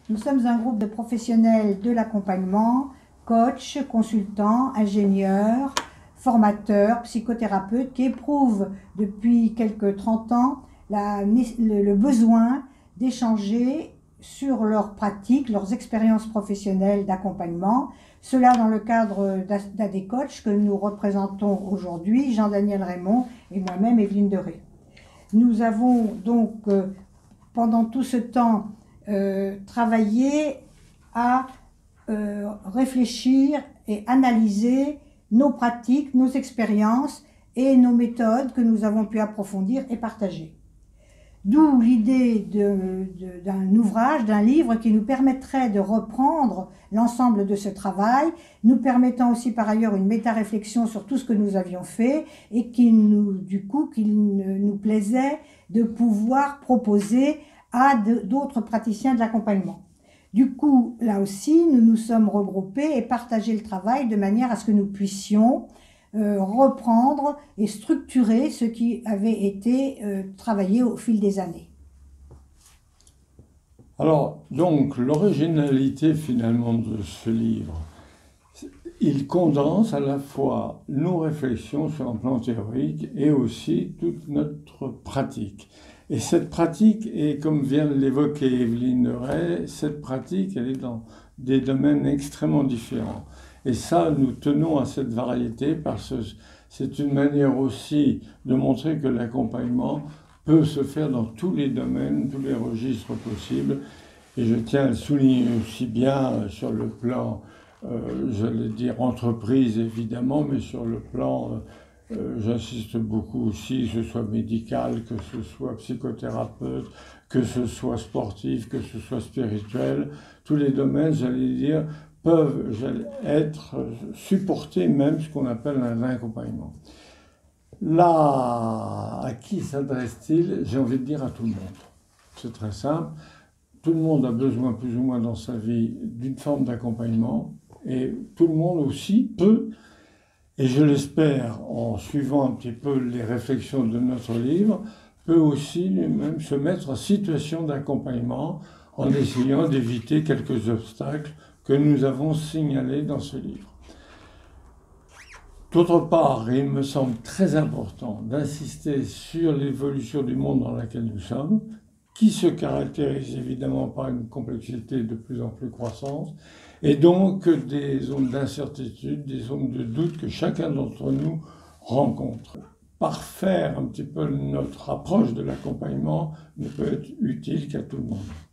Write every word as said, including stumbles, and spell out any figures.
Nous sommes un groupe de professionnels de l'accompagnement, coachs, consultants, ingénieurs, formateurs, psychothérapeutes qui éprouvent depuis quelques trente ans la, le, le besoin d'échanger sur leurs pratiques, leurs expériences professionnelles d'accompagnement. Cela dans le cadre d'A D Coach que nous représentons aujourd'hui, Jean-Daniel Raymond et moi-même, Evelyne Deré. Nous avons donc, euh, pendant tout ce temps, euh, travaillé à euh, réfléchir et analyser nos pratiques, nos expériences et nos méthodes que nous avons pu approfondir et partager. D'où l'idée d'un ouvrage, d'un livre qui nous permettrait de reprendre l'ensemble de ce travail, nous permettant aussi par ailleurs une méta-réflexion sur tout ce que nous avions fait et qui nous, du coup, qu'il nous plaisait de pouvoir proposer à d'autres praticiens de l'accompagnement. Du coup, là aussi, nous nous sommes regroupés et partagé le travail de manière à ce que nous puissions Euh, reprendre et structurer ce qui avait été euh, travaillé au fil des années. Alors, donc, l'originalité finalement de ce livre, il condense à la fois nos réflexions sur un plan théorique et aussi toute notre pratique. Et cette pratique, et comme vient de l'évoquer Evelyne Deré, cette pratique, elle est dans des domaines extrêmement différents. Et ça, nous tenons à cette variété parce que c'est une manière aussi de montrer que l'accompagnement peut se faire dans tous les domaines, tous les registres possibles. Et je tiens à le souligner aussi bien sur le plan, euh, j'allais dire entreprise évidemment, mais sur le plan, euh, j'insiste beaucoup aussi, que ce soit médical, que ce soit psychothérapeute, que ce soit sportif, que ce soit spirituel, tous les domaines, j'allais dire, peuvent être supportés même ce qu'on appelle un accompagnement. Là, à qui s'adresse-t-il? J'ai envie de dire à tout le monde. C'est très simple. Tout le monde a besoin plus ou moins dans sa vie d'une forme d'accompagnement et tout le monde aussi peut, et je l'espère en suivant un petit peu les réflexions de notre livre, peut aussi lui-même se mettre en situation d'accompagnement en essayant d'éviter quelques obstacles que nous avons signalés dans ce livre. D'autre part, il me semble très important d'insister sur l'évolution du monde dans lequel nous sommes, qui se caractérise évidemment par une complexité de plus en plus croissante, et donc des zones d'incertitude, des zones de doute que chacun d'entre nous rencontre. Parfaire un petit peu notre approche de l'accompagnement ne peut être utile qu'à tout le monde.